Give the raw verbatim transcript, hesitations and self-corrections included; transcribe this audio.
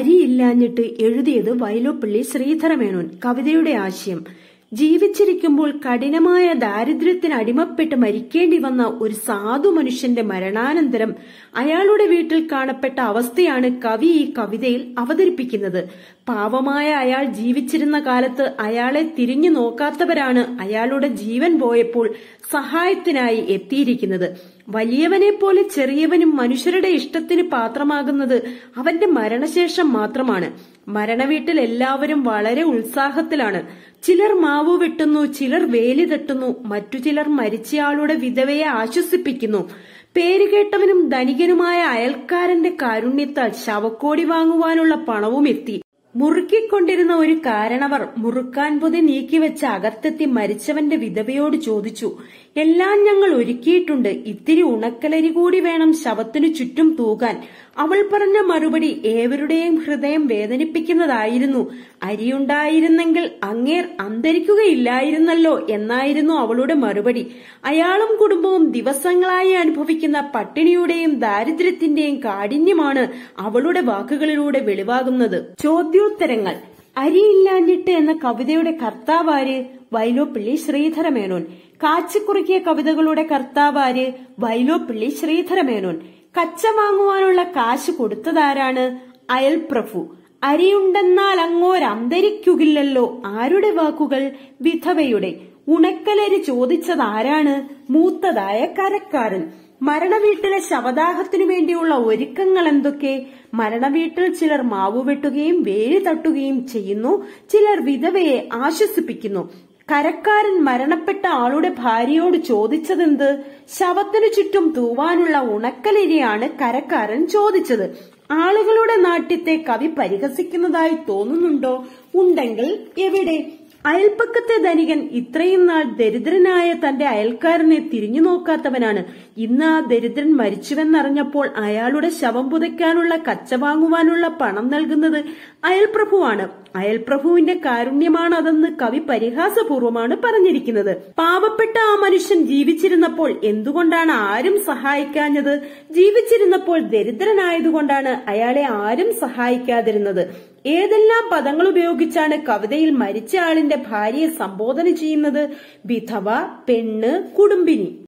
അരിയില്ലാഞ്ഞിട്ട് എഴുതിയത് വൈലോപ്പിള്ളി ശ്രീധരമേനോൻ. കവിതയുടെ ആശയം: ജീവിച്ചിരിക്കുമ്പോൾ കഠിനമായ ദാരിദ്ര്യത്തിന് അടിമപ്പെട്ട് മരിക്കേണ്ടി വന്ന ഒരു സാധു മനുഷ്യന്റെ മരണാനന്തരം അയാളുടെ വീട്ടിൽ കാണപ്പെട്ട അവസ്ഥയാണ് കവി ഈ കവിതയിൽ അവതരിപ്പിക്കുന്നത്. പാവമായ അയാൾ ജീവിച്ചിരുന്ന കാലത്ത് അയാളെ തിരിഞ്ഞു നോക്കാത്തവരാണ് അയാളുടെ ജീവൻ പോയപ്പോൾ സഹായത്തിനായി എത്തിയിരിക്കുന്നത്. വലിയവനെ പോലെ ചെറിയവനും മനുഷ്യരുടെ ഇഷ്ടത്തിന് പാത്രമാകുന്നത് അവന്റെ മരണശേഷം മാത്രമാണ്. മരണവീട്ടിൽ എല്ലാവരും വളരെ ഉത്സാഹത്തിലാണ്. ചിലർ മാവു വെട്ടുന്നു, ചിലർ വേലി തട്ടുന്നു, മറ്റു ചിലർ മരിച്ചയാളുടെ വിധവയെ ആശ്വസിപ്പിക്കുന്നു. പേരുകേട്ടവനും ധനികനുമായ അയൽക്കാരന്റെ കാരുണ്യത്താൽ ശവക്കോടി വാങ്ങുവാനുള്ള പണവും എത്തി. മുറുക്കിക്കൊണ്ടിരുന്ന ഒരു കാരണവർ മുറുക്കാൻ പൊതി നീക്കിവെച്ച് അകത്തെത്തി മരിച്ചവന്റെ വിധവയോട് ചോദിച്ചു: എല്ലാം ഞങ്ങൾ ഒരുക്കിയിട്ടുണ്ട്, ഇത്തിരി ഉണക്കലരി കൂടി വേണം ശവത്തിനു ചുറ്റും തൂകാൻ. അവൾ പറഞ്ഞ മറുപടി ഏവരുടെയും ഹൃദയം വേദനിപ്പിക്കുന്നതായിരുന്നു. അരിയുണ്ടായിരുന്നെങ്കിൽ അങ്ങേർ അന്തരിക്കുകയില്ലായിരുന്നല്ലോ എന്നായിരുന്നു അവളുടെ മറുപടി. അയാളും കുടുംബവും ദിവസങ്ങളായി അനുഭവിക്കുന്ന പട്ടിണിയുടെയും ദാരിദ്ര്യത്തിന്റെയും കാഠിന്യമാണ് അവളുടെ വാക്കുകളിലൂടെ വെളിവാകുന്നത്. ചോദ്യോത്തരങ്ങൾ: അരിയില്ലാഞ്ഞിട്ട് എന്ന കവിതയുടെ കർത്താവാര്? വൈലോപ്പിള്ളി ശ്രീധരമേനോൻ. കാച്ചിക്കുറുക്കിയ കവിതകളുടെ കർത്താവാര്? വൈലോപ്പിള്ളി ശ്രീധരമേനോൻ. കച്ച വാങ്ങുവാനുള്ള കാശ് കൊടുത്തതാരാണ്? അയൽപ്രഭു. അരിയുണ്ടെന്നാൽ അങ്ങോരന്തരിക്കുകില്ലല്ലോ. ആരുടെ വാക്കുകൾ? വിധവയുടെ. ഉണക്കലരി ചോദിച്ചതാരാണ്? മൂത്തതായ കരക്കാരൻ. മരണവീട്ടിലെ ശവദാഹത്തിനു വേണ്ടിയുള്ള ഒരുക്കങ്ങൾ എന്തൊക്കെ? മരണവീട്ടിൽ ചിലർ മാവു വെട്ടുകയും വേലി തട്ടുകയും ചെയ്യുന്നു, ചിലർ വിധവയെ ആശ്വസിപ്പിക്കുന്നു. കരക്കാരൻ മരണപ്പെട്ട ആളുടെ ഭാര്യയോട് ചോദിച്ചതെന്ത്? ശവത്തിനു ചുറ്റും തൂവാനുള്ള ഉണക്കലരിയാണ് കരക്കാരൻ ചോദിച്ചത്. ആളുകളുടെ നാട്യത്തെ കവി പരിഹസിക്കുന്നതായി തോന്നുന്നുണ്ടോ? ഉണ്ടെങ്കിൽ എവിടെ? അയൽപ്പക്കത്തെ ധനികൻ ഇത്രയും നാൾ ദരിദ്രനായ തന്റെ അയൽക്കാരനെ തിരിഞ്ഞു നോക്കാത്തവനാണ്. ഇന്ന് ആ ദരിദ്രൻ മരിച്ചുവെന്നറിഞ്ഞപ്പോൾ അയാളുടെ ശവം പുതയ്ക്കാനുള്ള കച്ച വാങ്ങുവാനുള്ള പണം നൽകുന്നത് അയൽപ്രഭുവാണ്. അയൽപ്രഭുവിന്റെ കാരുണ്യമാണ് അതെന്ന് കവി പരിഹാസപൂർവ്വമാണ് പറഞ്ഞിരിക്കുന്നത്. പാവപ്പെട്ട ആ മനുഷ്യൻ ജീവിച്ചിരുന്നപ്പോൾ എന്തുകൊണ്ടാണ് ആരും സഹായിക്കാഞ്ഞത്? ജീവിച്ചിരുന്നപ്പോൾ ദരിദ്രനായതുകൊണ്ടാണ് അയാളെ ആരും സഹായിക്കാതിരുന്നത്. ഏതെല്ലാം പദങ്ങൾ ഉപയോഗിച്ചാണ് കവിതയിൽ മരിച്ച ആളിന്റെ ഭാര്യയെ സംബോധന ചെയ്യുന്നത്? വിധവ, പെണ്ണ്, കുടുംബിനി.